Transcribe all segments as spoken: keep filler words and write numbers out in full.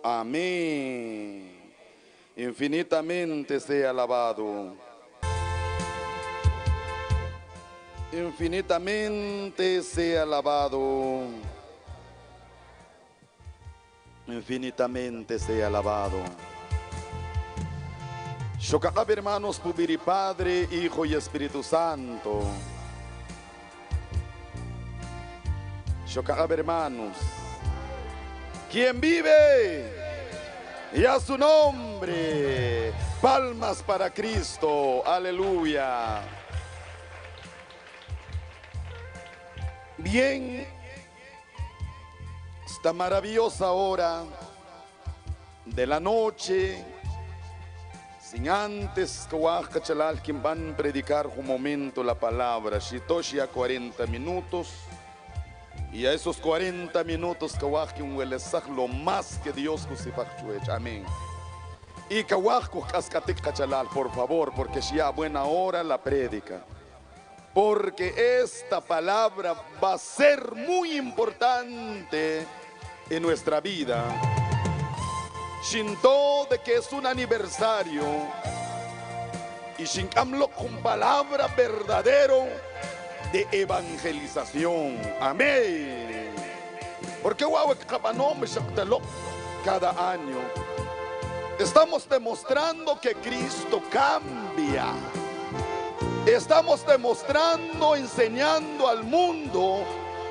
Amén. Infinitamente sea alabado. Infinitamente sea alabado. Infinitamente sea alabado. Shokakab, hermanos, Pubiri, Padre, Hijo y Espíritu Santo. Shokakab, hermanos. ¿Quién vive? Y a su nombre. Palmas para Cristo. Aleluya. Bien, esta maravillosa hora de la noche, sin antes que quien van a predicar un momento la palabra, Shitoshi a cuarenta minutos, y a esos cuarenta minutos que un huelesaj lo más que Dios crucifixió. Amén. Y que por favor, porque si a buena hora la prédica. Porque esta palabra va a ser muy importante en nuestra vida. Shinto de que es un aniversario y Shinkamlo con palabra verdadero de evangelización. Amén. Porque cada año estamos demostrando que Cristo cambia. Estamos demostrando, enseñando al mundo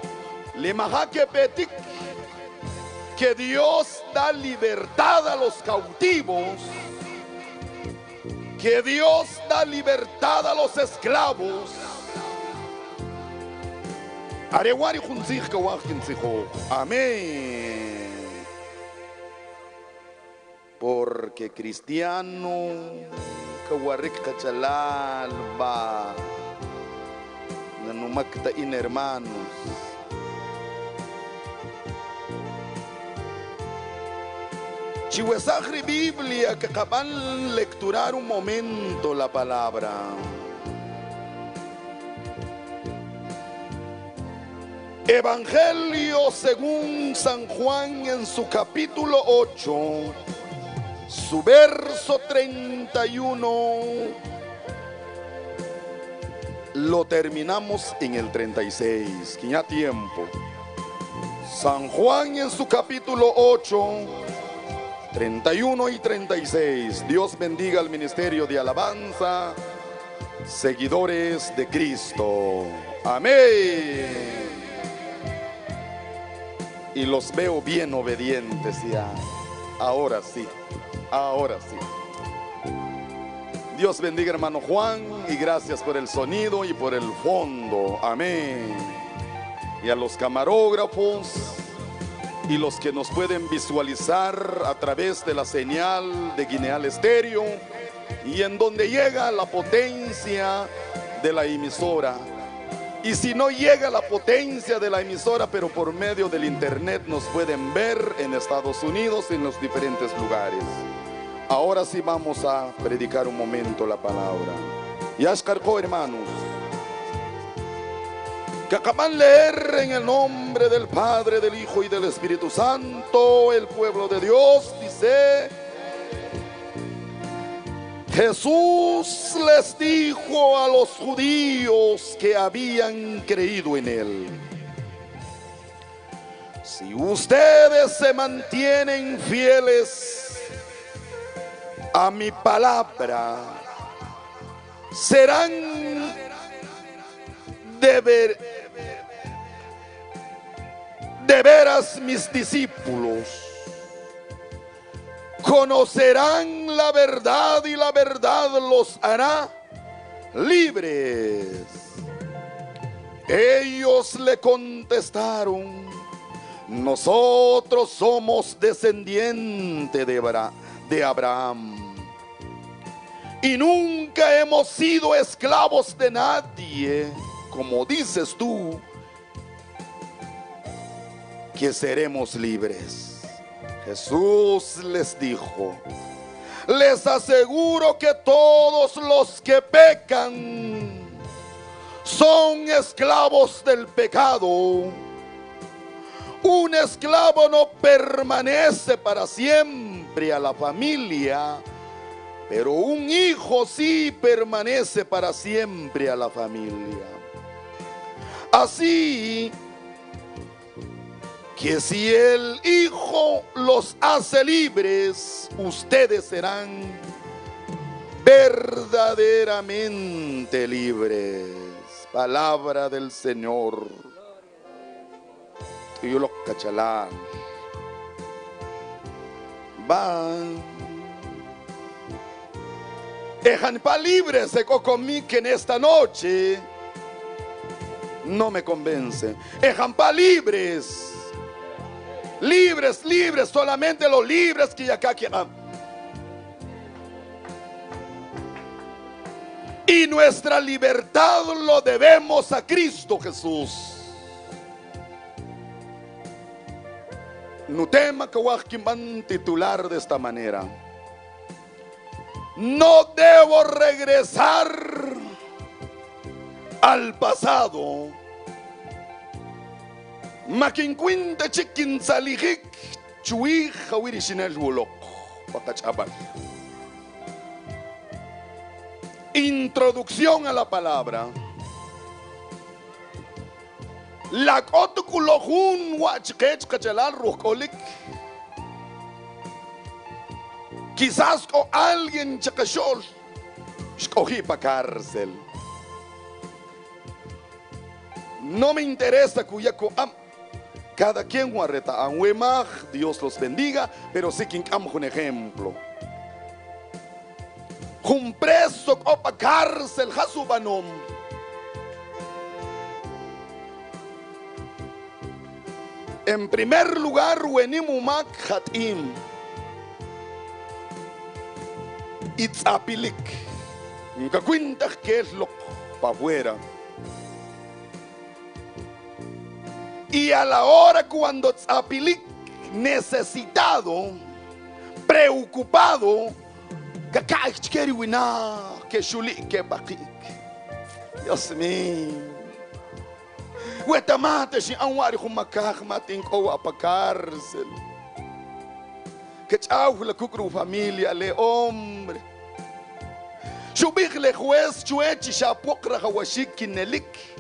que Dios da libertad a los cautivos, que Dios da libertad a los esclavos. Amén. Porque cristiano kawarik kachalal ba nanumaktain, hermanos. Chihuesagri Biblia que acaban lecturar un momento la palabra. Evangelio según San Juan en su capítulo ocho, su verso treinta y uno, lo terminamos en el treinta y seis, que ya tiempo. San Juan en su capítulo ocho, treinta y uno y treinta y seis. Dios bendiga al ministerio de alabanza, seguidores de Cristo. Amén. Y los veo bien obedientes ya. Ahora sí. Ahora sí. Dios bendiga, hermano Juan, y gracias por el sonido y por el fondo. Amén. Y a los camarógrafos y los que nos pueden visualizar a través de la señal de Guineal Estéreo y en donde llega la potencia de la emisora. Y si no llega la potencia de la emisora, pero por medio del internet nos pueden ver en Estados Unidos y en los diferentes lugares. Ahora sí vamos a predicar un momento la palabra. Y ascarco, hermanos, que acaban de leer en el nombre del Padre, del Hijo y del Espíritu Santo. El pueblo de Dios dice: Jesús les dijo a los judíos que habían creído en él: si ustedes se mantienen fieles a mi palabra, serán de, ver, de veras mis discípulos. Conocerán la verdad y la verdad los hará libres. Ellos le contestaron: nosotros somos descendientes de Abraham, de Abraham y nunca hemos sido esclavos de nadie. Como dices tú que seremos libres. Jesús les dijo: les aseguro que todos los que pecan son esclavos del pecado. Un esclavo no permanece para siempre a la familia, pero un hijo sí permanece para siempre a la familia. Así que si el Hijo los hace libres, ustedes serán verdaderamente libres. Palabra del Señor. Y yo lo cachalán. Van. Dejan pa libres se conmigo que en esta noche no me convence. Dejan pa libres. Libres, libres, solamente los libres que acá quieran. Y nuestra libertad lo debemos a Cristo Jesús. No tema que voy a titular de esta manera. No debo regresar al pasado. Makin cuenta chiquin salihik chui khawiri shinel bulok pakachabal. Introducción a la palabra. La kotukulohun wachkech kachalal rukolik. Quizás con alguien chacachol escogí para cárcel. No me interesa cuya am. Cada quien guarreta a Huemaj, Dios los bendiga, pero sí que un ejemplo. Un preso copa cárcel, Hasubanom. En primer lugar, Wenimumak Hatim. Itzapilik. Nunca cuenta que es lo para afuera. Y a la hora cuando Tzapilik necesitado, preocupado, Dios mío, Huetamate si anwari humakaj matin kowa pa cárcel. Que chau la cucru familia le hombre. Shubik le juez chuechi shapokra hawashiki nelik.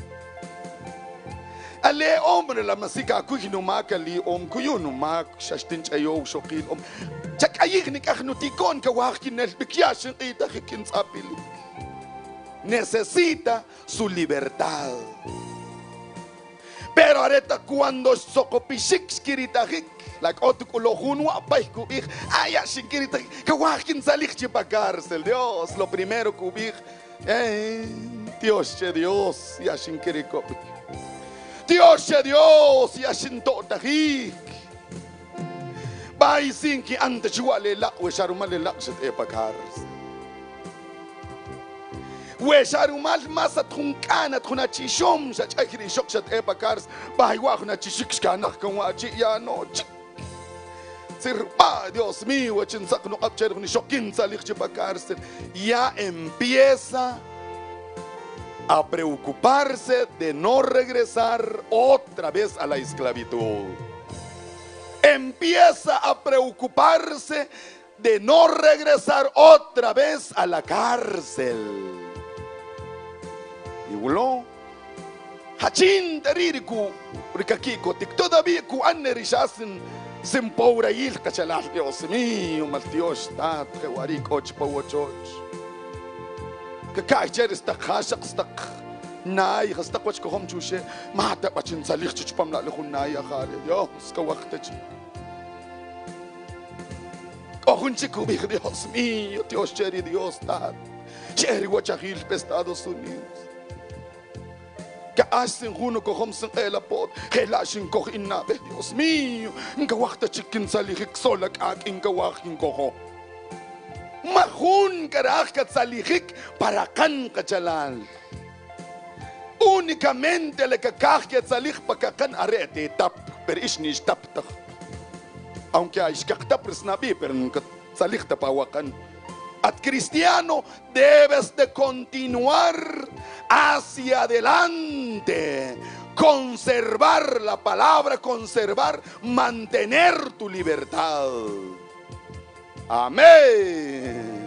Ale hombre la masika kuhi no makali om kuyu no mak shashtin chayo shokil om chak ayik ni kahnutikon ka wakin el bikyashin ita hikin sapili. Necesita su libertad. Pero ahorita cuando sokopishik skiritahik la otukulo junwa paikubik aya shikiritahik ka wakin salik chipa cárcel. Dios, lo primero kubik eh Dios che Dios ya shinkirikopik. Dios es Dios y ashinto tahik. Bai sin ki ante chuale la we sharumale la set epakar. We sharumal masa tunkana tunachi shom shat akiri shok shat epakar. Bai wa khuna chishik kana kan wa chi ya no. Sirpa Dios mío, echin sakno apcher khuni shokin salich epakar. Ya empieza a preocuparse de no regresar otra vez a la esclavitud. Empieza a preocuparse de no regresar otra vez a la cárcel. Y bueno, hachin teririku, porque aquí todavía ku annerishasin sin pobre il cachalal. Dios mío, mal Dios, tat kewarik och powochoch. Que caer esta casa esta naay esta coche que hom chuche mata bachin salih chuchpam la lehun naay khale Dios ka waqtach ohun chiku bi Dios mío Dios cheri Dios ta cheri wachahil Estados Unidos que hacen uno que hom sin el apod que la shin ko inna be Dios mío ka waqtach kin salih sola ak in ka waqin ko Mahun karahkat salihik para kan kachalan. Únicamente le kakahkat salih para kan arete tap, pero ishni tap tak. Aunque hay tap resnabi, pero nunca salih tapawakan. At cristiano debes de continuar hacia adelante conservar la palabra, conservar, mantener tu libertad. Amén.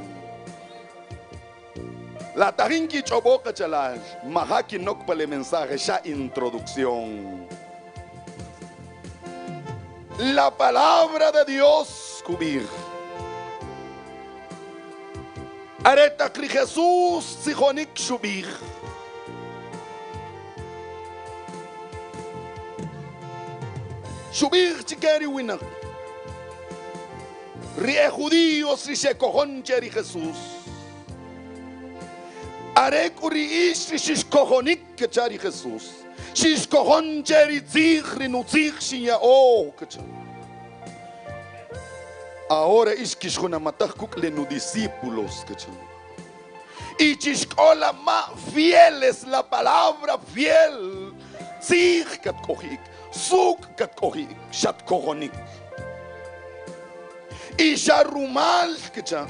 La tajinki choboca chalaj, mahaki nok para el mensaje, ya introducción. La palabra de Dios cubrir. Areta cri Jesús, sijonik shubir. Shubir chikeri winak. Rie judíos, rie cojoncheri Jesús. Arek uri ish, rie cojonik kechari Jesús. Shis cojoncheri tzigri nu tzigshia oh kechari. Ahora ishkishkuna matakuk le nu discípulos kechari. Y chishkola ma fieles la palabra fiel. Tzig kat kohik. Suk kat kohik. Shat kohonik. Y sharumal kecha.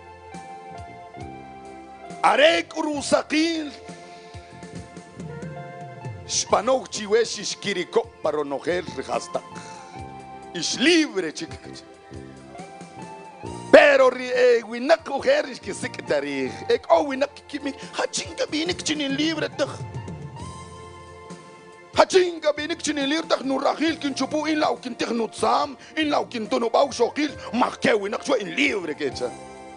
Arek urusakil. Shpanok chiwesh ishkiriko paronogel rehastak. Ish libre chik kecha. Pero eh, winak mujeres que se quedaría. Ek oh winak kimi hachinga binik chinin libre tag. Hachinga binik chinin libre tag nu rahil kin chupu in lau kin tag nu tsam in lau kin tono bau shokil marque winak chua in libre kecha.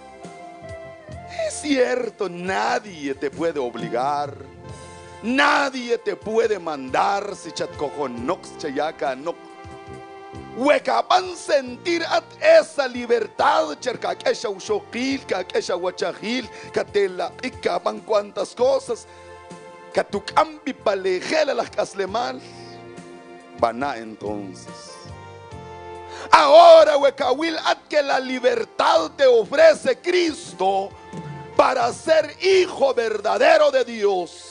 Es cierto, nadie te puede obligar. Nadie te puede mandar si chat cojon nox chayaka no. Huecapan sentir at esa libertad, cerca que esa ushokil, que esa huachajil, que te la icaban cuantas cosas, que tu cambi palejela las caslemal, vaná entonces. Ahora, huecawil, at que la libertad te ofrece Cristo para ser hijo verdadero de Dios.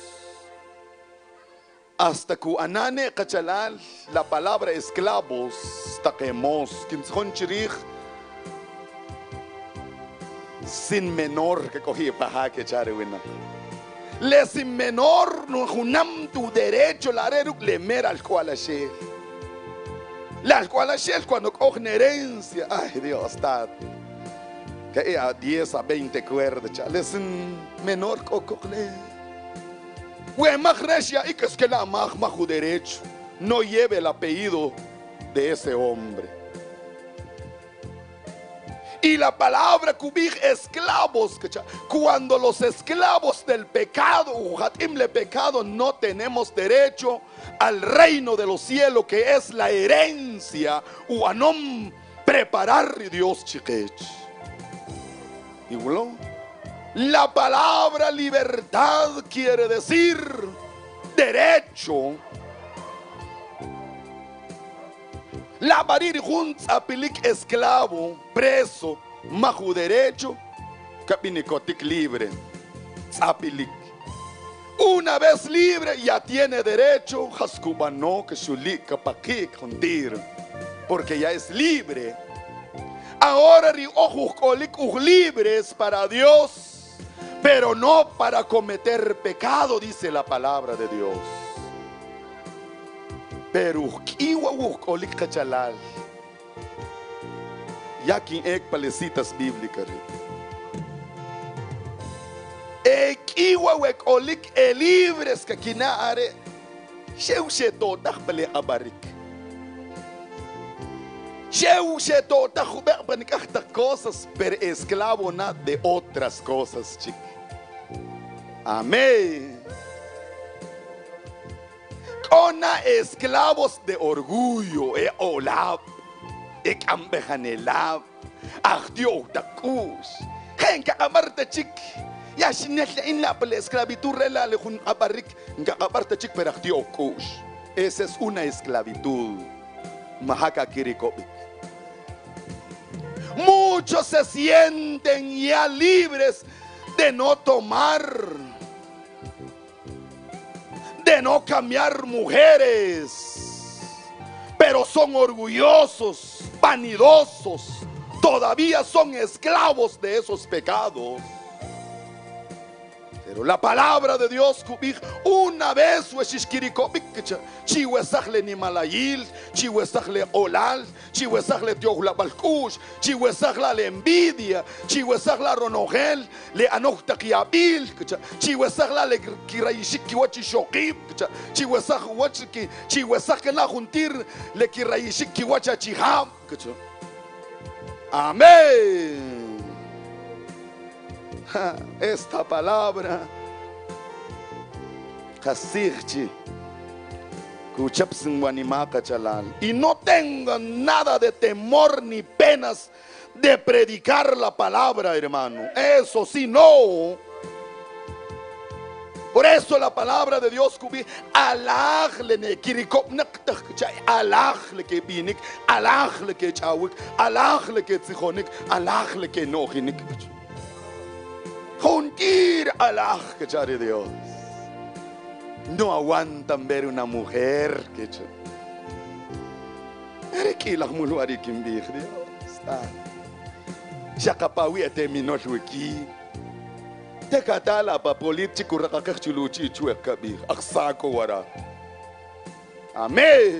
Hasta que anane kachalal la palabra esclavos taquemos quinzón chirich sin menor que cogí paja que chare wina le sin menor no junam tu derecho la reruk le mera al cual ashel la al cual ashel cuando cogen herencia ay Dios está que a diez a veinte cuerdas chale sin menor cococle. Y que es que la bajo derecho no lleve el apellido de ese hombre. Y la palabra cubir esclavos, cuando los esclavos del pecado, le pecado, no tenemos derecho al reino de los cielos, que es la herencia, o a no preparar Dios chiquech. Y bueno, la palabra libertad quiere decir derecho. La barir junts apilik esclavo, preso, maju derecho, capinicotic libre, apilik. Una vez libre ya tiene derecho, jascubano que shulik kapakik hundir, porque ya es libre. Ahora ri ojos colik libres para Dios, pero no para cometer pecado, dice la palabra de Dios. Pero kiwa colik kachalal. Ya quien ek palecitas bíblicas. Ekiwa colik el libres que quina are. Sheu sheto takpale abarik. Sheu sheto takubek panikachta cosas, pero esclavo na de otras cosas, chico. Amén. Cona esclavos de orgullo, e olab, e cambejanelab, ahdio takus. Genka amarte chic. Ya shinetla in la pele esclavitud rela le jun abarik, nga aparte chic per ahdio kush. Esa es una esclavitud. Mahaka kirikobik. Muchos se sienten ya libres de no tomar, de no cambiar mujeres, pero son orgullosos, vanidosos, todavía son esclavos de esos pecados. Pero la palabra de Dios kubik una vez weshishkirikobik chiwesakle ni malayil, chiwesakle olal, chiwesakle tiohla balkush, chiwesakla la envidia, chiwesakla ronogel, le anoktakiabil, chiwesakla le kirayishiki wachishokib, chiwesak wachiki, chiwesak la juntir le kirayishiki wachachiham. Amén. Esta palabra y no tengan nada de temor ni penas de predicar la palabra, hermano. Eso sí, no. Por eso la palabra de Dios kubi alahle ne kirikop naktak alahle ke binik alahle ke chawik alahle ke tsichonik alahle ke nohinik. Juntir alaj que chare Dios. No aguantan ver una mujer que chare. Ereki la muluari kimbir Dios. Jakapawi ete minolwiki. Te katala pa politiku rakakak chuluchi chue kabir. Aksako wara. Amén.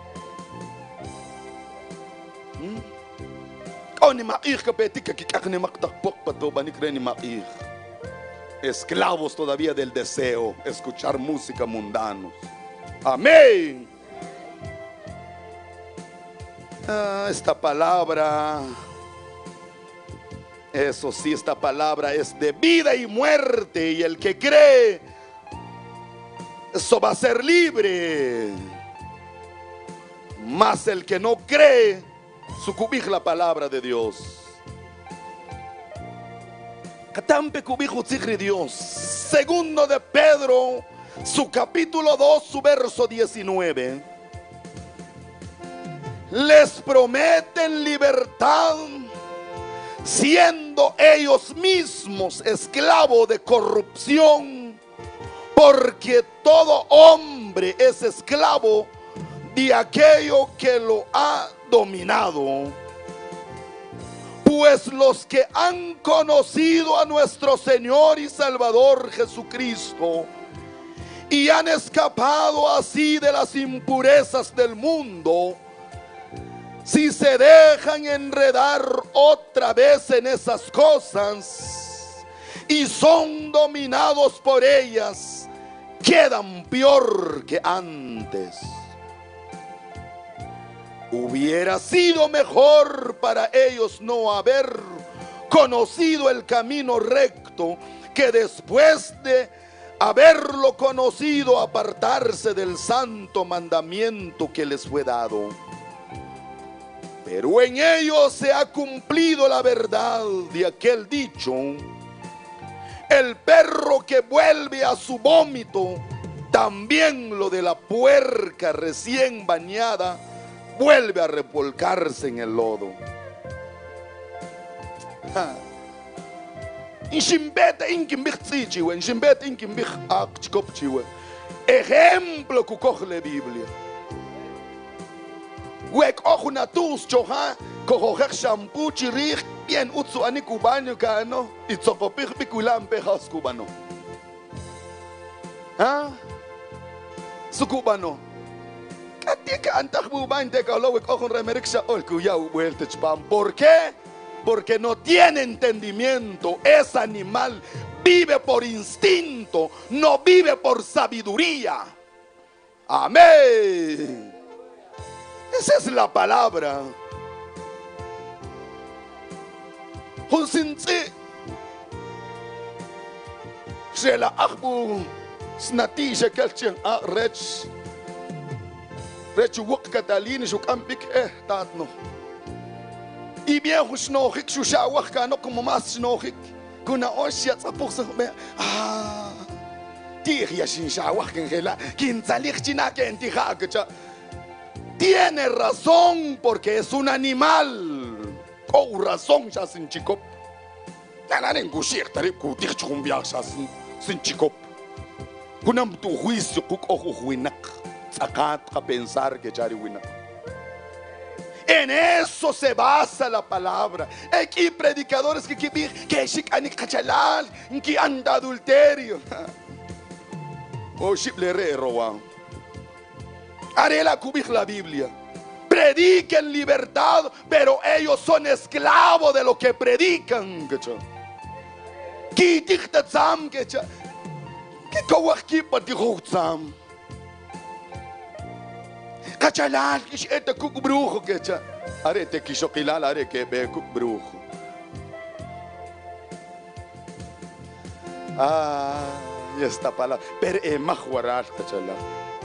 Oni mair kapetika kikakne maktakpok patobani kreni mair. Esclavos todavía del deseo, escuchar música mundanos. Amén. Ah, esta palabra, eso sí, esta palabra es de vida y muerte, y el que cree, eso va a ser libre. Mas el que no cree, sucumbir la palabra de Dios. Dios. Segundo de Pedro, su capítulo dos, su verso diecinueve. Les prometen libertad, siendo ellos mismos esclavos de corrupción, porque todo hombre es esclavo de aquello que lo ha dominado. Pues los que han conocido a nuestro Señor y Salvador Jesucristo y han escapado así de las impurezas del mundo, si se dejan enredar otra vez en esas cosas y son dominados por ellas, quedan peor que antes. Hubiera sido mejor para ellos no haber conocido el camino recto, que después de haberlo conocido apartarse del santo mandamiento que les fue dado. Pero en ellos se ha cumplido la verdad de aquel dicho: el perro que vuelve a su vómito, también lo de la puerca recién bañada vuelve a revolcarse en el lodo. Ejemplo que coge la Biblia. Wek ojo natus choha, coger shampoo chirich, bien utsu ani cubano cano, y zocopir piculam pejas cubano. ¿Ah? Su cubano. ¿Por qué? Porque no tiene entendimiento. Ese animal vive por instinto, no vive por sabiduría. Amén. Esa es la palabra. Shela akbu snati shekelchen a rech. Rechu wuk Catalina shuk ampik eh tatno. Y viejo snohik shushawak kano como más snohik. Kuna oshia tzapuk me. Ah. Tiria shin shawak en gela. Quinzalich china que entijakacha. Tiene razón porque es un animal. Con razón ya sin chicop. Nananen kushik tarip kutik chumbia ya sin chicop. Kunam tu juicio kuk ojo huinak. A pensar que chari wina. En eso se basa la palabra. Aquí predicadores que que que shikani kachalal, que anda adulterio. O shiple re roban. Haré la cubij la Biblia. Prediquen libertad, pero ellos son esclavos de lo que predican. Que tichtatzam que que kawaki patihutzam. Kachalal kish eta kuk brujo que cha. Are te kishokilal are que be kuk brujo. Ah, y esta palabra. Per emahwarar kachalal.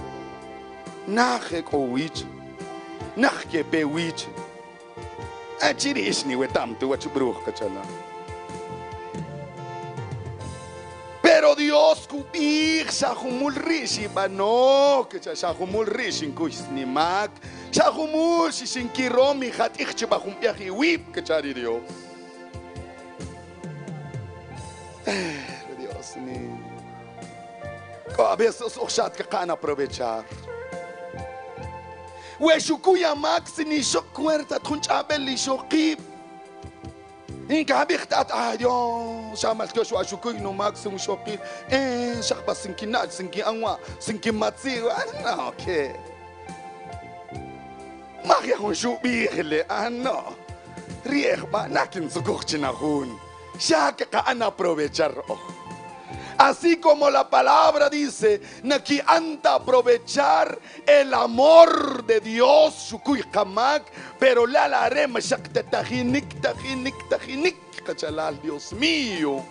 Naje kowich. Naje pewich. Achirish ni wetam tu wach brujo kachalal. Pero Dios kubik shahumul rishi bano que shahumul rishin kuis ni mak shahumul shishin kiromi hat ich bahum yahi wip que chari Dios. Dios mío. A veces ochat que can aprovechar. We shukuya max ni shokuerta tunchabel li shokib. Inka bixtat ayo shamal toshu ashukuy no maximum shoki eh shakba sinkinat sinki anwa sinki matsi no okay magia hon shubirle ano riegba nakin zukuchina hun shaka ka ana aprovechar. Así como la palabra dice, Naki anta aprovechar el amor de Dios, Shukui Hamak, pero la la rema shakta tajinik, tajinik, tajinik, cachalal, Dios mío.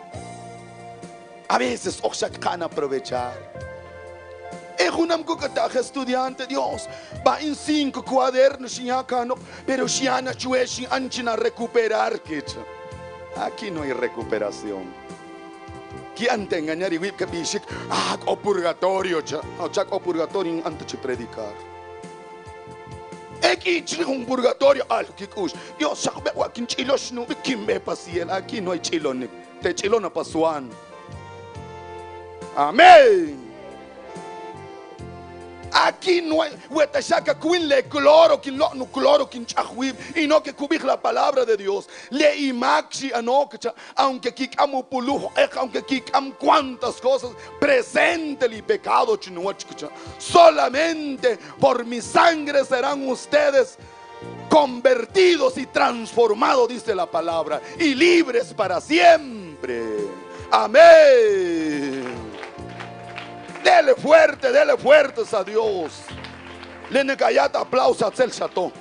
A veces oxacan aprovechar. Es un amcucataje estudiante, Dios, va en cinco cuadernos, pero shiana chueshi anchina recuperar, kicha. Aquí no hay recuperación. Que ante engañar y wip que bishik ah o purgatorio cha o chak o purgatorio antes de predicar aquí chile un purgatorio al que kush yo sabe wa kin chilos no kim me pasiel aquí no hay chilón te chilona pasuan. Amén. Aquí no hay hueta shaka queen le cloro kin lo no cloro kin chahwib y no que cubij la palabra de Dios le imaxi anocha aunque kikamu puluh aunque kikam cuantas cosas presente el pecado chinochcha solamente por mi sangre serán ustedes convertidos y transformados, dice la palabra, y libres para siempre. Amén. Dele fuerte, dele fuertes a Dios. Le negayat aplauso a el chato.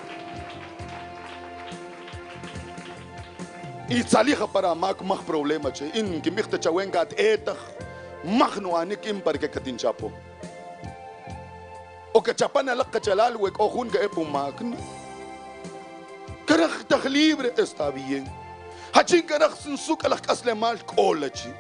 Y salija para más más problemas. In que me te chawengat etag magno anik impar que katin chapo. O que chapana la cachalal wek o jun que epo magno. Karach tag libre está bien. Hachin karach sin suka la casle mal kolachi.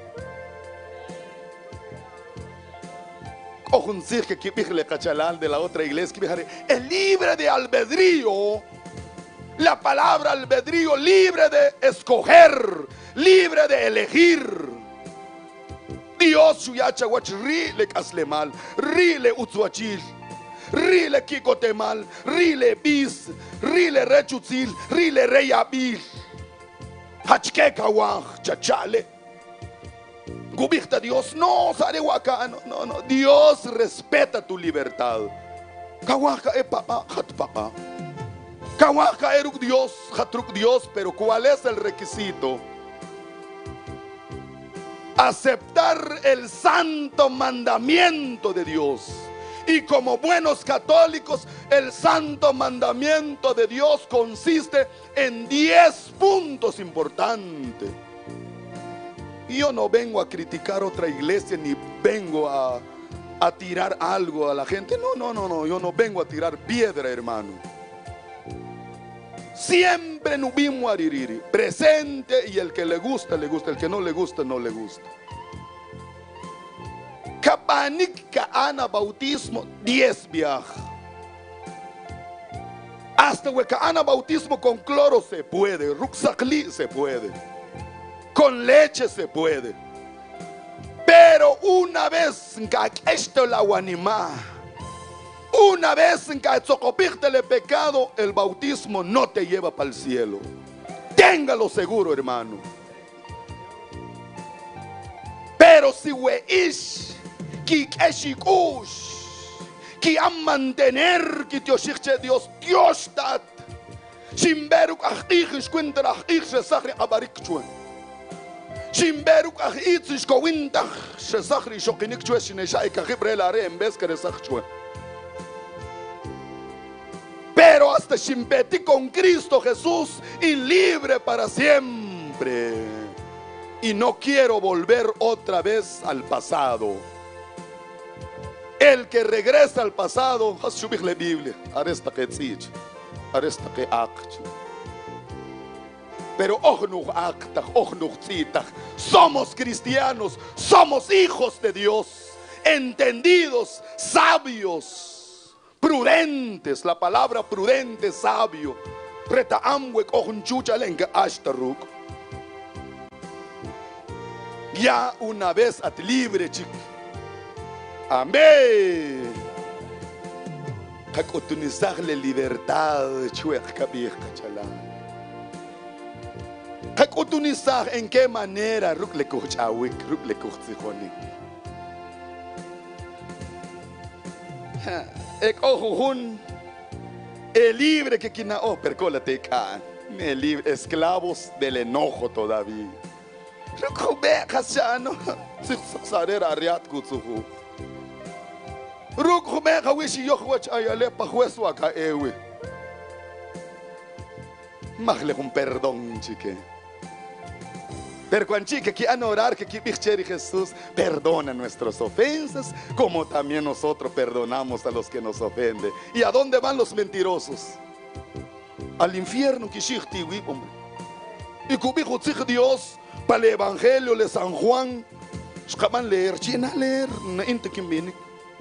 Ojo, que que cachalal de la otra iglesia que es libre de albedrío. La palabra albedrío, libre de escoger, libre de elegir. Dios suyacha wach ri le casle mal, ri le utsuachil, ri le kikote mal, ri le bis, ri le rechutzil, ri le reyabil. Hachke kawach chachale. Gubicta Dios, no, Sarewaka, no, no, no. Dios respeta tu libertad. Kawaka e papa, hat papa. Kawaka eruk Dios, hatruk Dios, pero ¿cuál es el requisito? Aceptar el santo mandamiento de Dios. Y como buenos católicos, el santo mandamiento de Dios consiste en diez puntos importantes. Y yo no vengo a criticar otra iglesia ni vengo a, a tirar algo a la gente. No, no, no, no. Yo no vengo a tirar piedra, hermano. Siempre nubimo aririri. Presente y el que le gusta, le gusta. El que no le gusta, no le gusta. Kapanik ana bautismo, diez viaja. Hasta que ana bautismo con cloro se puede. Ruxakli se puede. Con leche se puede. Pero una vez que esto la guanima, Una vez en el pecado, el bautismo no te lleva para el cielo. Téngalo seguro, hermano. Pero si weish, que eshikush, que a mantener que Dios Dios Dios tat, sin ver que ahish cuenta ahish se sahri abarik chuen, sin ver que ahish cuenta se sahri shokinik chuen sin esa ikahibre la re en vez que resach chuen. Pero hasta simpeti con Cristo Jesús y libre para siempre. Y no quiero volver otra vez al pasado. El que regresa al pasado, la Biblia, pero somos cristianos, somos hijos de Dios, entendidos, sabios, prudentes. La palabra prudente, sabio. Ya una vez at libre, chico. Amén. Hakutunizar la libertad, chuek kabir kachala. Hakutunizar en qué manera ruk le kuchawik, ruk le kuchikonik. Ek ojun el libre que quina oh percólate can, el libre esclavos del enojo todavía. Rukube kasano, sixarer ariat kutsuhu. Rukube kawishi yokwach ayale pahueswa ka ewe. Magle con perdón, chique. Pero cuando chique que han orar que que Jesús perdona nuestras ofensas, como también nosotros perdonamos a los que nos ofenden. ¿Y a dónde van los mentirosos? Al infierno que shikti hombre. Y cubijo Dios para el evangelio de San Juan. Escaman leer, china leer, na inte quien viene.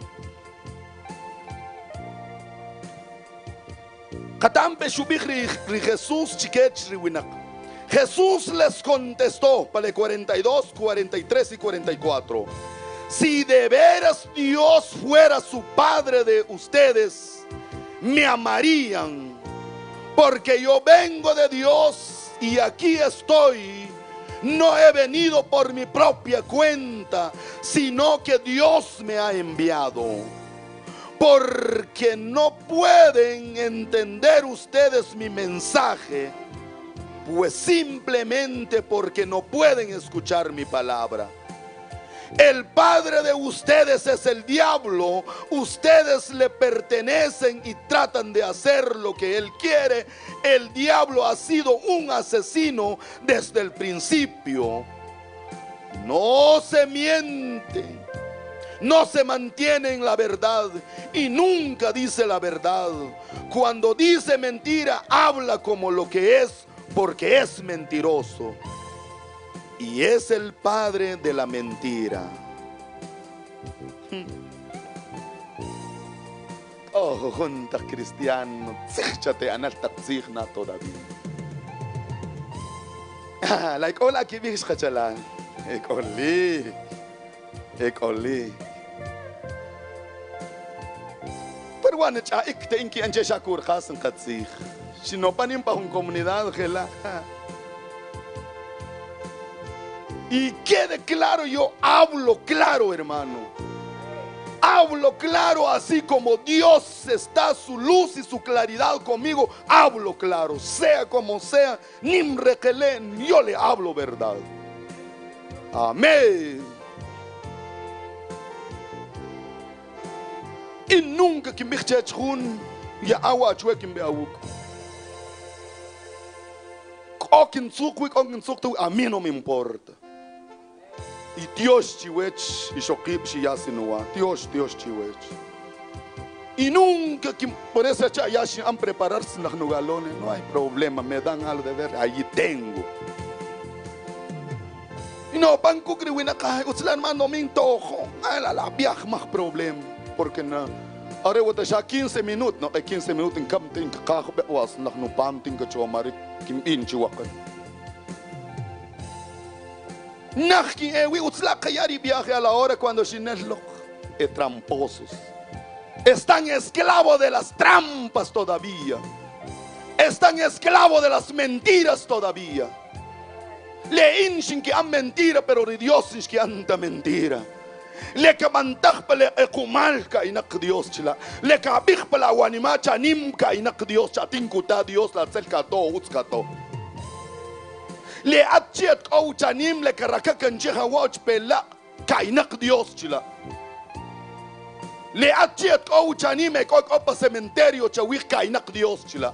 Katampe shubihri Jesús chiquech riwinak. Jesús les contestó para el cuarenta y dos, cuarenta y tres y cuarenta y cuatro. Si de veras Dios fuera su Padre de ustedes, me amarían, porque yo vengo de Dios y aquí estoy. No he venido por mi propia cuenta, sino que Dios me ha enviado. Porque no pueden entender ustedes mi mensaje, pues simplemente porque no pueden escuchar mi palabra. El padre de ustedes es el diablo. Ustedes le pertenecen y tratan de hacer lo que él quiere. El diablo ha sido un asesino desde el principio. No se miente, no se mantiene en la verdad y nunca dice la verdad. Cuando dice mentira, habla como lo que es, porque es mentiroso y es el padre de la mentira. Oh, junta cristiano, échate analta signa todavía. Like hola que vis kachala, ekoli, ekoli. Pero bueno, ya ikte inki anje shakur khasan katsig. Si no panin para una comunidad, gela. Y quede claro, yo hablo claro, hermano. Hablo claro, así como Dios está, su luz y su claridad conmigo. Hablo claro, sea como sea, nim requelen, yo le hablo verdad. Amén. Y nunca que me chachun ya agua chuekin be awuk. A mí no me importa. Y Dios chiwech y shokib shiyasinua. Dios, Dios chiwech. Y nunca que por eso ya han prepararse en los nugalones. No hay problema, me dan algo de ver. Allí tengo. Y no, pan kukriwina kahay. Utslan man no me intojo. La la viaj más problema. Porque no. Ahora voy a ya quince minutos, no, quince minutos en campo en cajo bewas, no no pam tinga chomari kim inchiwakan. Nachi ewi utsla kayari viaje a la hora cuando chinelo e tramposos. Están esclavos de las trampas todavía. Están esclavos de las mentiras todavía. Le inshin que han mentira, pero de Dios es que anda mentira. Le que mantagpele ekumalka inak Dios chila. Le que abigpela wanimacha nimka inak Dios chatinkuta Dios la celka to utskato. Le atchet kauchanim le que rakakancheja watch pela kainak Dios chila. Le atchet kauchanim e kopa cementerio chawik kainak Dios chila.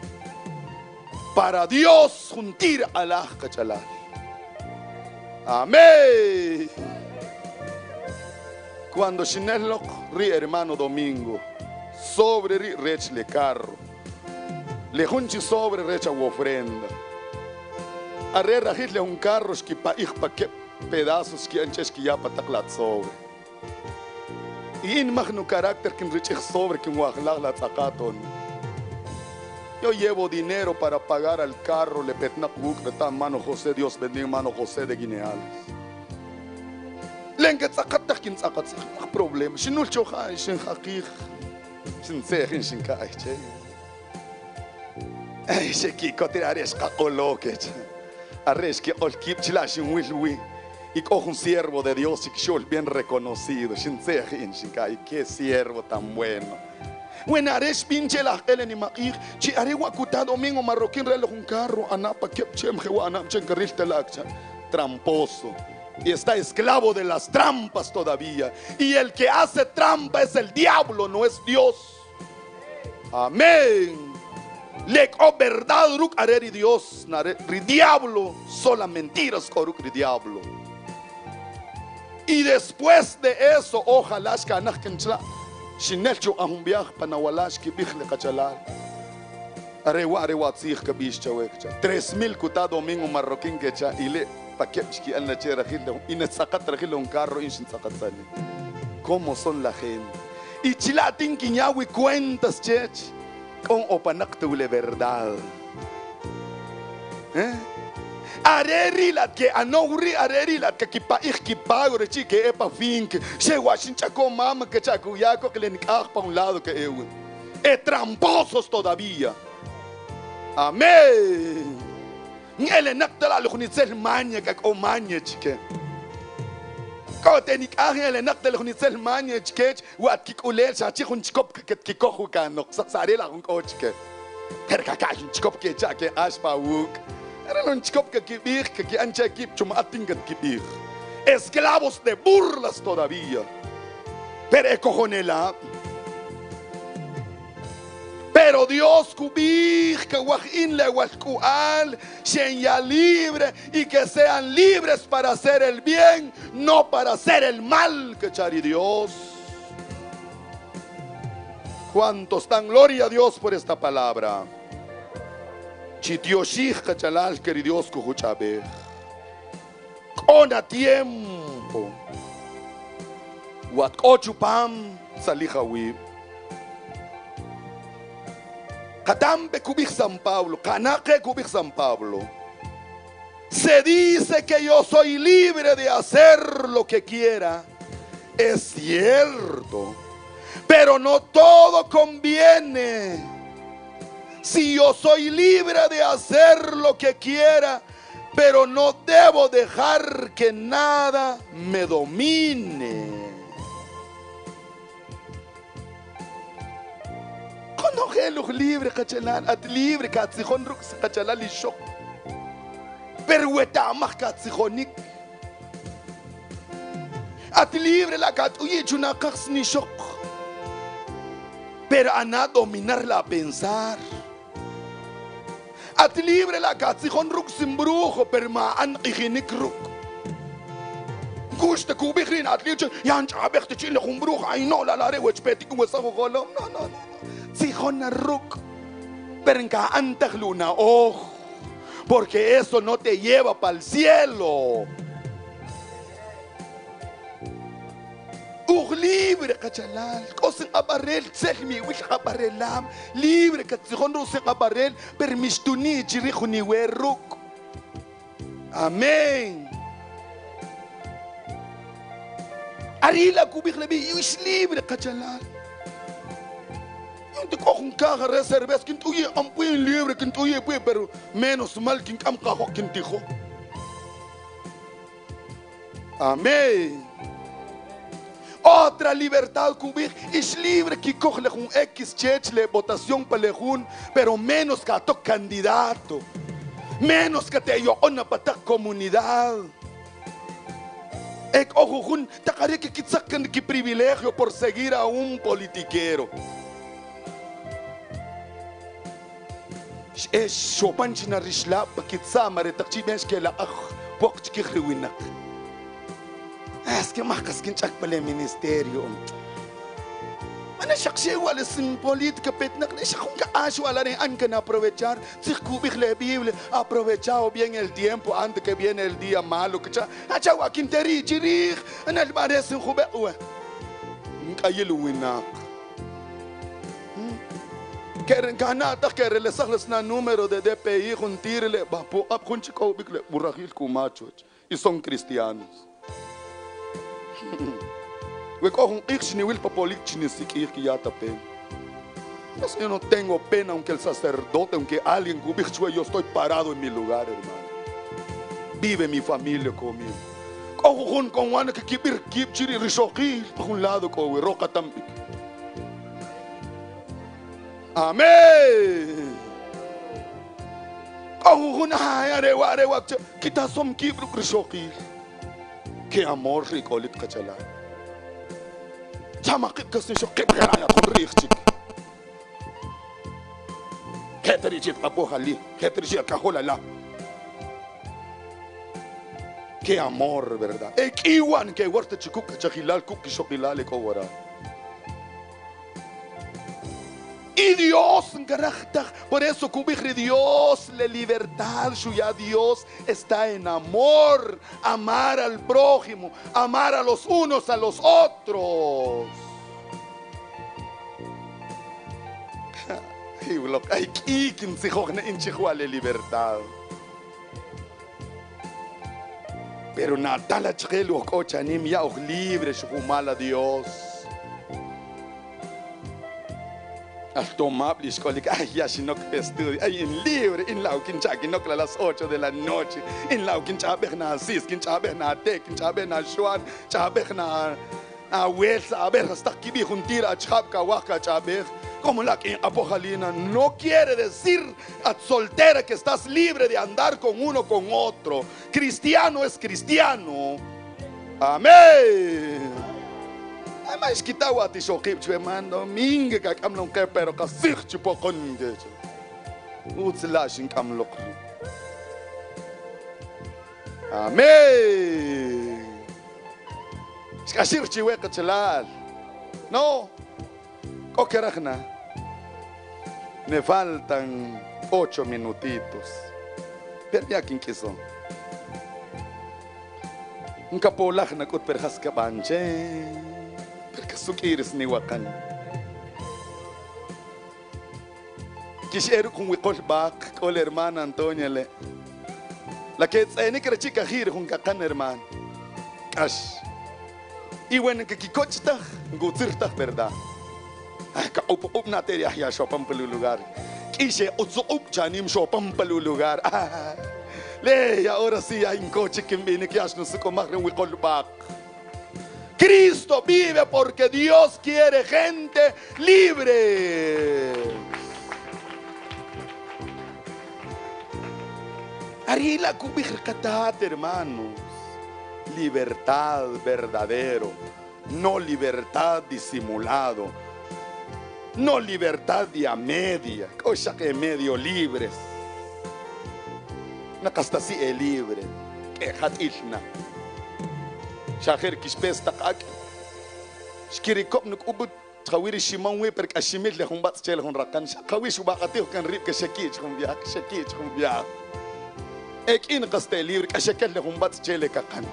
Para Dios juntir Allah kachala. Amén. Cuando Shinelok ri hermano Domingo sobre ri rech le carro le junchi sobre recha u ofrenda arre rajit le un carro que pa ich pa que pedazos que anches que ya pataklat sobre y in magno carácter que rich sobre que un wajlag la takaton. Yo llevo dinero para pagar al carro le petna kuk tan mano José, Dios bendiga mano José de Guineales. Lenke tsakatak kin tsakat no problema. Shinul choha shin haqiq. Shin sehin shin kai che. Ay sheki kotirares kakoloke. Arres que ol kip chila shin wilwi. Y cojo un siervo de Dios y shol bien reconocido. Shin sehin shin kai, qué siervo tan bueno. Bueno, ares pinche la elen y maquir. Chi are wakuta domingo marroquín relo un carro anapa kep chem jewa anap chen carril telakcha. Tramposo. Y está esclavo de las trampas todavía. Y el que hace trampa es el diablo, no es Dios. Amén. Le o verdad ruk areri Dios, ri diablo, sola mentiras koruk ri diablo. Y después de eso, ojalá que anachkenchla, shinelcho ahumbiach panawalash ki bichle kachalal. Arewa arewa tzich kabish chawekcha. Tres mil kuta domingo marroquín kecha ile. Un carro ¿cómo son la gente? Y chilatin quiñawi cuentas chech con opanactule verdad. ¿Eh? Arerilat que anogri arerilat que kipa ikipago de chique epa fink se washinchaco mama que chacuyaco que le nicaj pa un lado que eu. E tramposos todavía. Amén. Ele naktala lukhunitsel manya kak o manya chike. Ko tenik ahi ele naktala lukhunitsel manya chike wat kikulel sa chikhun chikop ket kikohu kanok saksare la hun ko chike. Per kakal chikop ke chake aspa wuk. Era un chikop ke kibir ke ki ancha kip chum atingat kibir. Esclavos de burlas todavía. Per ekojonela. Pero Dios cubij que wajin le wajkual shen ya libre y que sean libres para hacer el bien, no para hacer el mal, que chari Dios. ¿Cuántos dan gloria a Dios por esta palabra? Chitioshich kachalal que Dios kuhuchabej. Con a tiempo. Wat ochupam salihawib. Katambe kubik San Pablo, Kanake kubik San Pablo. Se dice que yo soy libre de hacer lo que quiera. Es cierto, pero no todo conviene. Si yo soy libre de hacer lo que quiera, pero no debo dejar que nada me domine. No gelug libre kachalan at libre katsijon ruk kachalali shok. Pero weta mak katsijonik. At libre la kat uye chuna kaksni shok. Pero ana dominar la pensar. At libre la katsijon ruk simbrujo per ma an iginik ruk. Gusta kubikrin at libre yan chabek te chile kumbrujo ay no la la rewech peti kuwesago golom. No no no. Sijona ruk, pero en antes luna oh, porque eso no te lleva para el cielo. Ug libre kachalal, kosin abarel, sehmi wish abarelam, libre katsijon rusen abarel, permistuni chirihuni weruk. Amén. Arila kubik lebi, wish libre kachalal. te cojo un caja reserves que tú ya ampuin libre que tú ya pero menos mal que am cajo que dijo. Amén. Otra libertad cubir es libre que coge un X chechle votación para lejun, pero menos que a tu candidato, menos que te yo una para comunidad. Ek ojo jun takare que kitsakan que privilegio por seguir a un politiquero. Es shopanchina rishla pa kitsamare takchibens que la ach pokch que khriwinak. Es que más que chak para el ministerio. Ana shakhsi wala sin política petnak ne shakhunga ashu ala ne ankan aprovechar si kubig la Biblia aprovechado bien el tiempo antes que viene el día malo que cha acha wa kinteri chirih ana el bares khube wa nkayil winak keren kanata keren le sakhlasna número de D P I juntirle ba po ab khunchiko bikle burahil kumacho y son cristianos. We cojo un ix ni will papolich ni siquiera que ya tapen. Yo no tengo pena aunque el sacerdote, aunque alguien cubichue, yo estoy parado en mi lugar, hermano. Vive mi familia conmigo. Cojo un con one que kibir kib chiri rishoqil por un lado con roca también. Amén. Cojo un ay arewa arewa kita som kibru rishoqil. Qué amor rico lit kachala. Chama que se yo que gana con richtig. Heterich apohali, heterich kaholala. Qué amor, verdad. Ek iwan que huerta chikuk chahilal kuk shokilale kowara. Y Dios, por eso cubrir Dios, la libertad, suya Dios está en amor, amar al prójimo, amar a los unos a los otros. Hay quien se jogne en Chihuahua libertad. Pero Natala Chelo Cochanim ya libre, Shumala Dios. Al tomar escolar, ay, ya si no que estudio, ay, en libre, en la uquincha, que no que a las ocho de la noche, en la uquincha, berna sis, quincha, berna te, quincha, berna shuan, chaberna, a huesa, a ver, hasta aquí vi juntira, chapka, waka, chaber, como la que apojalina, no quiere decir a soltera que estás libre de andar con uno con otro. Cristiano es cristiano. Amén. Mas kita wati shokip chwe mando minge ka kam non ke pero ka sir chupo konge utsla shin kam lok. Amén. Skashir chwe ka chelal. No. Kokeragna. Me faltan ocho minutitos. Pero ya quién quiso. Un capolaj na kut perjas ka banche. Porque su quieres ni wakan. Quisiera con wikol bak con la hermana Antonia le. La que es ni que la chica gira con cacan hermano. Ash. Y bueno que kikochta gutirta verdad. Ay ka up up na te ya shopam pelu lugar. Quise utsu up chanim shopam pelu lugar. Le ahora sí hay un coche que viene que ash no se comarre un wikol bak. Cristo vive porque Dios quiere gente libre. Arila kubirkatat, hermanos. Libertad verdadero, no libertad disimulado, no libertad de a media, cosa que medio libres. Na casta si es libre, que hatilna. Shaher kispes takak. Shkiri kop nuk ubut khawiri shimon we per kashimit le khumbat chel khon rakan. Khawi shubaqati kan rib ke shakich khum biak shakich khum biak. Ek in qaste libre ka shakel le khumbat chel kakan.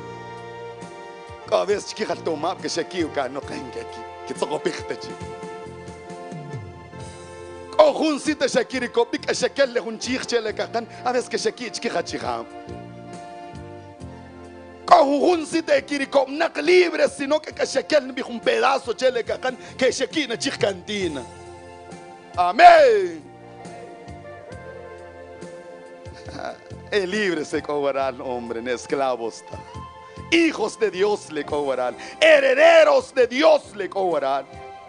Ka ves ki khalto map ke shakiu ka no kan ki ki tsogo bikhtaji. Ko khun sita shakiri kop bik shakel le khun chikh chel kakan. Aves ke shakich ki khachikham. Kahun si te kirikom nak libre sino que kashakel ni un pedazo chele kakan que shekina chik cantina. Amén. El libre se cobrarán, hombre, en esclavos. Hijos de Dios le cobrarán, herederos de Dios le cobrarán.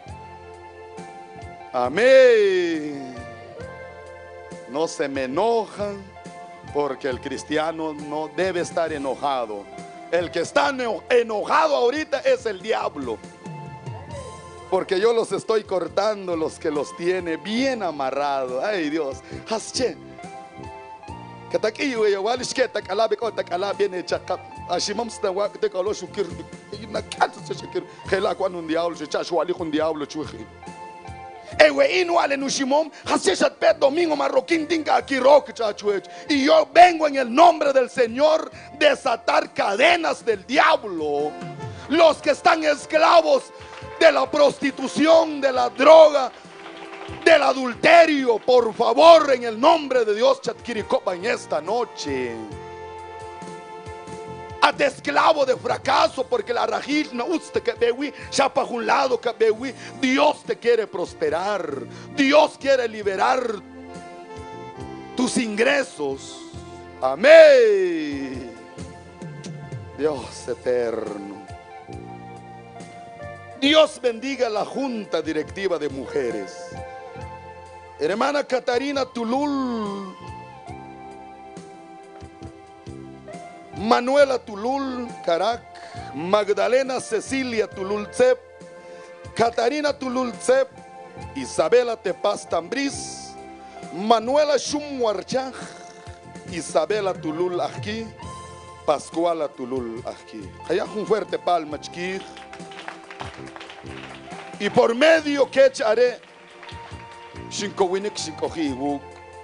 Amén. No se me enojan, porque el cristiano no debe estar enojado. El que está enojado ahorita es el diablo, porque yo los estoy cortando, los que los tiene bien amarrados. Ay, Dios. Hasche. Katakiyo ya walish ke takala beko takala viene chakap. Ashimam sta wa te kalo shukir. Na katu se shukir. Khela kwa un diablo, se chacho wali un diablo chuhi. Ewe inu ale nushimom, haseshat pe domingo marroquín dinka aquí rock chachuech. Y yo vengo en el nombre del Señor desatar cadenas del diablo. Los que están esclavos de la prostitución, de la droga, del adulterio, por favor, en el nombre de Dios, Chatkirikopa, en esta noche. Haz esclavo de fracaso, porque la rajil no usted que bewi, chapa un lado que bewi. Dios te quiere prosperar, Dios quiere liberar tus ingresos. Amén. Dios eterno. Dios bendiga la junta directiva de mujeres. Hermana Catarina Tulul, Manuela Tulul Carac, Magdalena Cecilia Tulul Cep, Catarina Tulul Cep, Isabela Tepaz Tambriz, Manuela Shumwarchaj, Isabela Tulul Aquí, Pascuala Tulul Aquí. Allá un fuerte palma chiquir. Y por medio que echaré Shinko winik shinko hiwuk.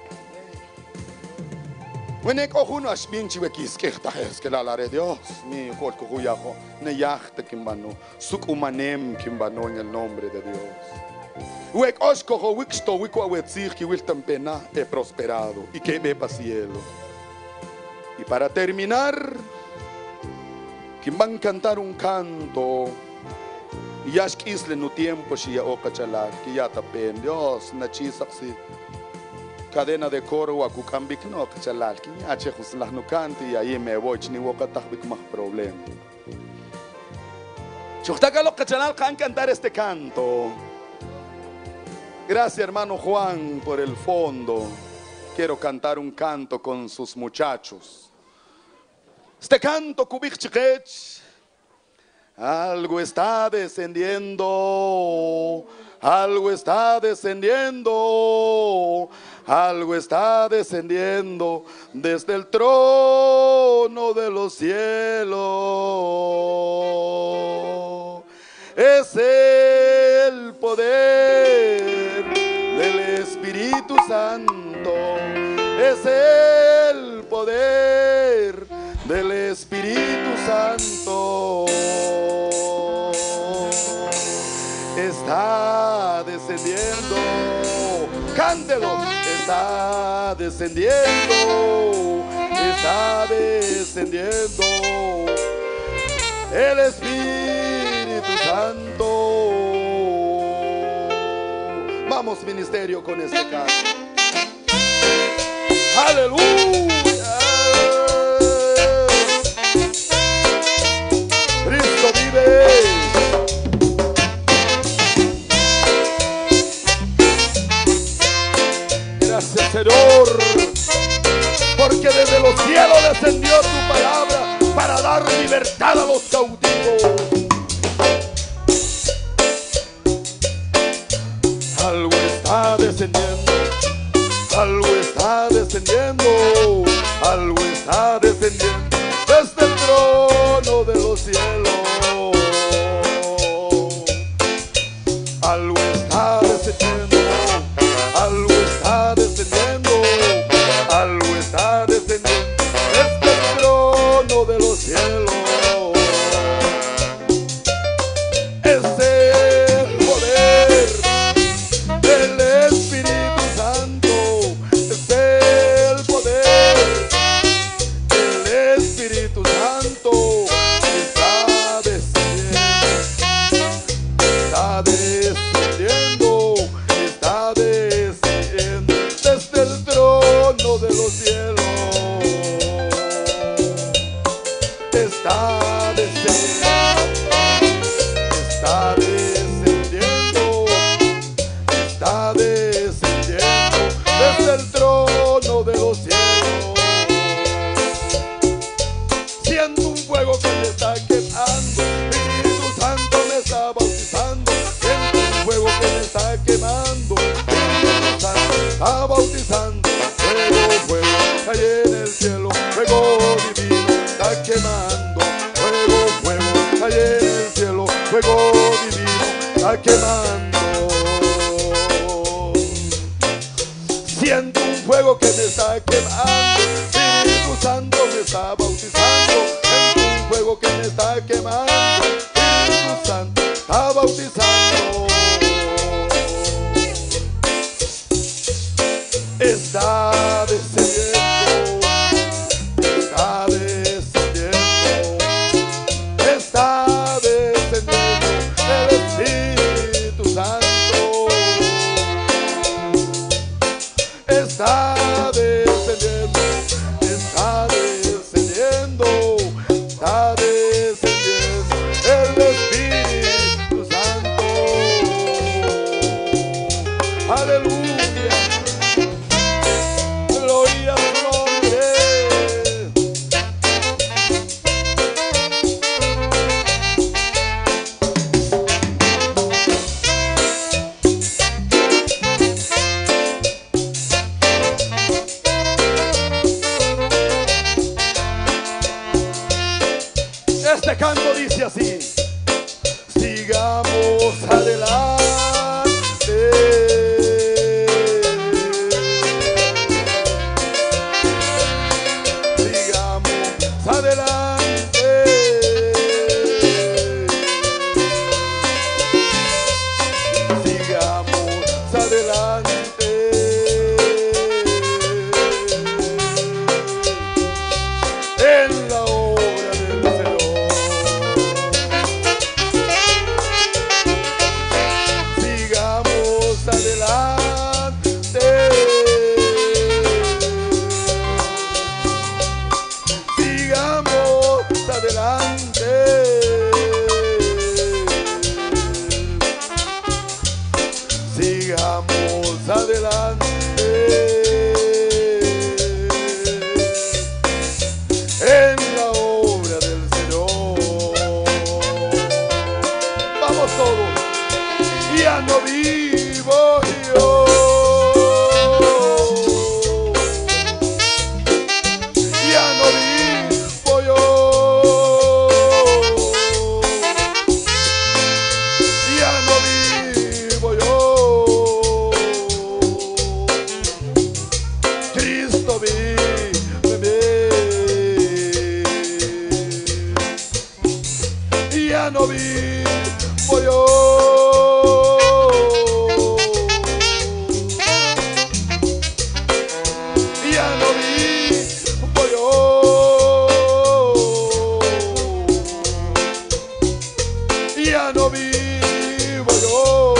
Winik ojuno ashbin chiwekis que tajes que la lare Dios mi colco huyajo ne yachta kimbano suk umanem kimbano en el nombre de Dios. Wek oshko ho wiksto wiko awetzir ki wiltam pena he prosperado y que me pa cielo. Y para terminar, kimban cantar un canto. Yash isle no tiempo si ya oka chalar que ya tapen Dios na chisaksi cadena de coro a cucambic no oka chalar que ya chejos las no cante y ahí me voy ni oka tahbik más problema. Chuchtaka lo chalar can cantar este canto. Gracias hermano Juan por el fondo. Quiero cantar un canto con sus muchachos. Este canto kubik chiquech. Algo está descendiendo, algo está descendiendo, algo está descendiendo desde el trono de los cielos. Es el poder del Espíritu Santo, es el poder del Espíritu Santo. Está descendiendo, cántelo, está descendiendo, está descendiendo el Espíritu Santo. Vamos ministerio con este canto. Aleluya. Cristo vive. Gracias Señor, porque desde los cielos descendió tu palabra para dar libertad a los cautivos. Algo está descendiendo, algo está descendiendo, algo está descendiendo desde el trono de los cielos. Algo está descendiendo, algo está descendiendo, algo está descendiendo desde el trono de los cielos. el cielo, fuego divino está quemando. Fuego, fuego, cae en el cielo, fuego divino está quemando. Siento un fuego que me está quemando, Espíritu Santo me está bautizando. Siento un fuego que me está quemando, Espíritu Santo está bautizando. Está descendiendo, está descendiendo, está descendiendo el Espíritu Santo. Está descendiendo, está descendiendo, está descendiendo el Espíritu Santo. Aleluya. Gloria a su nombre. Este canto dice así: sigamos adelante. Adelante, sigamos adelante, en la obra del Señor. Sigamos adelante, sigamos adelante, sigamos adelante, en la obra del Señor. Vamos todos. Ya no vivo yo, ya no vivo yo, ya no vivo yo, Cristo vive en mí. Ya no vivo yo, ya no vivo yo, ya no vivo yo,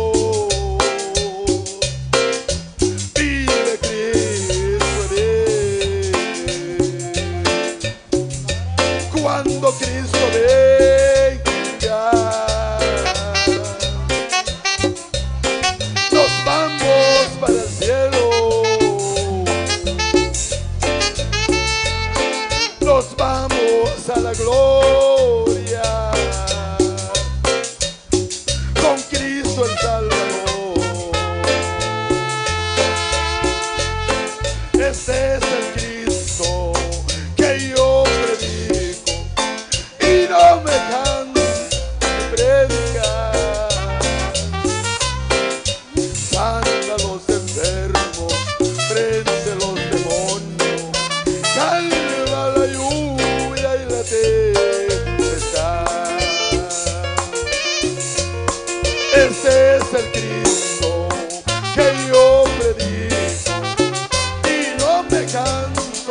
vive Cristo en mí. Cuando Cristo venga, nos vamos para el cielo, nos vamos a la gloria, con Cristo el Salvador. Ese es el Cristo que yo predico y no me canso de predicar. Sana a los enfermos, prende los demonios, calma la lluvia y la tempestad. Ese es el Cristo que yo predico y no me canso.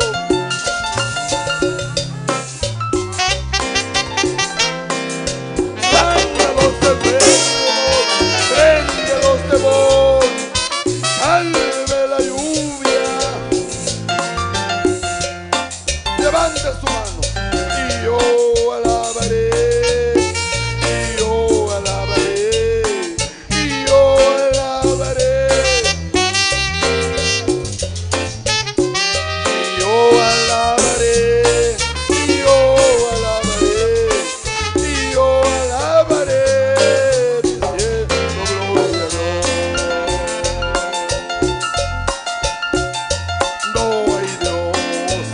Sana a los enfermos, prende los demonios, calme la lluvia. Levante su mano y yo alabaré, y yo alabaré, y yo alabaré, y yo alabaré, y yo alabaré, y yo alabaré, diciendo gloria a Dios. No hay Dios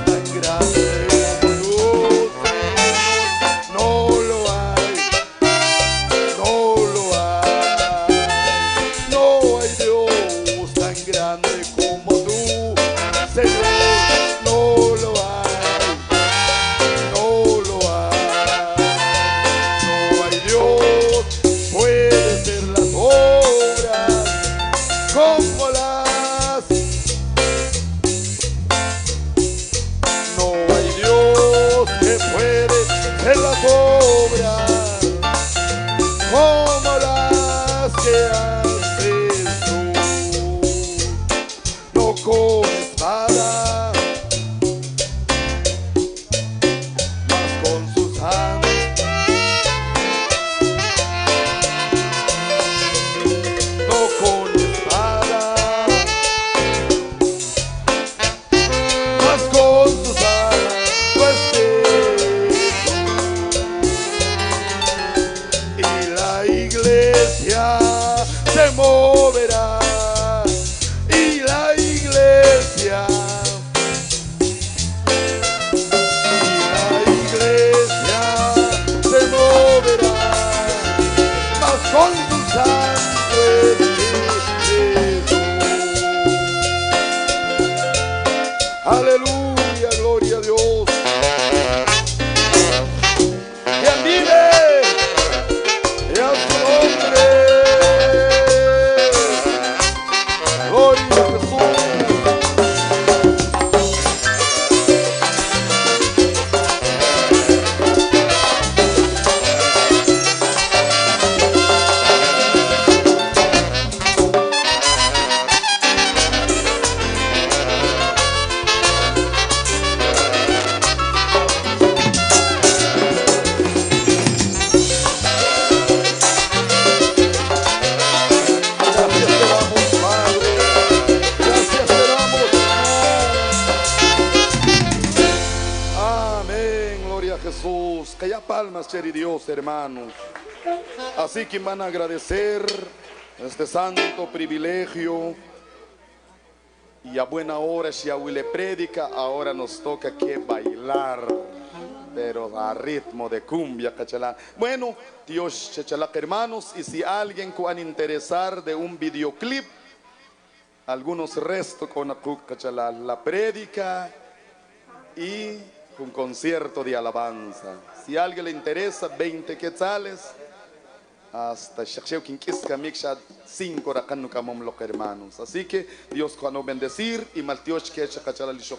Jesús. Que haya palmas, cheri Dios, hermanos. Así que van a agradecer este santo privilegio. Y a buena hora, si a le predica, ahora nos toca que bailar, pero a ritmo de cumbia, cachalá. Bueno, Dios, chachalá, hermanos, y si alguien puede interesar de un videoclip, algunos restos con la, cachalá, la prédica y un concierto de alabanza. Si a alguien le interesa, veinte quetzales, hasta cinco rakan hermanos. Así que Dios cuando bendecir y maltios que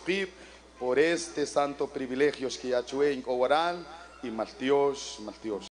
por este santo privilegio que ya chué en oral y maltios, maltios.